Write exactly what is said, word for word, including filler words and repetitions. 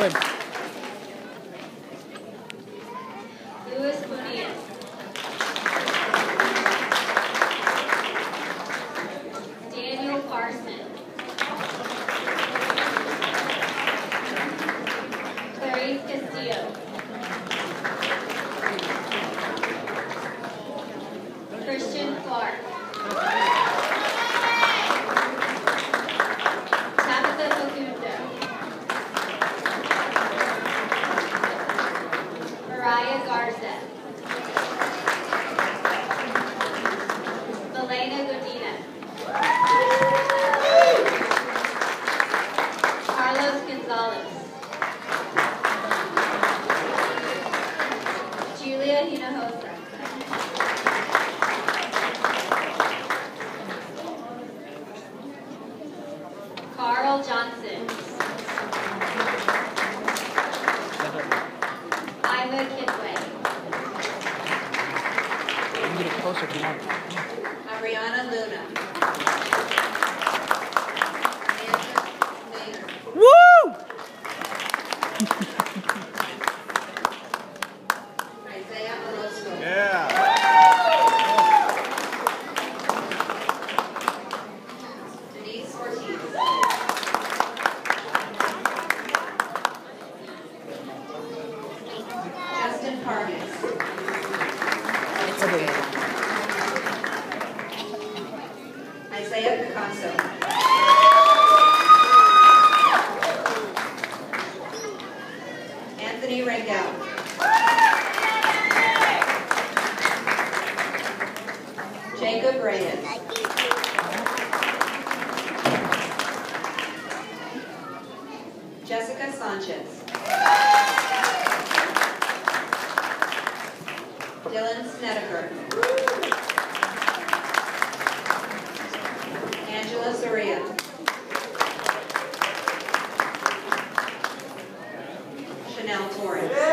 Good. Luis Bonilla. Daniel Parson. Clarice Castillo. Christian Clark. Tabitha Facundo. Mariah Garza. Elena Godina. Carlos Gonzalez. Julia Hinojosa. Carl Johnson. Iva Kidway. You can get it closer if you want. Ariana Luna. Andrew Maynard. Woo! Isaiah Orozco. Yeah. Denise Ortiz. Justin Pargas. It's okay. Isaiah Picasso. Anthony Rangel. Jacob Reyes. Jessica Sanchez. Dylan Snedeker. Angela Soria. Chanel Torres.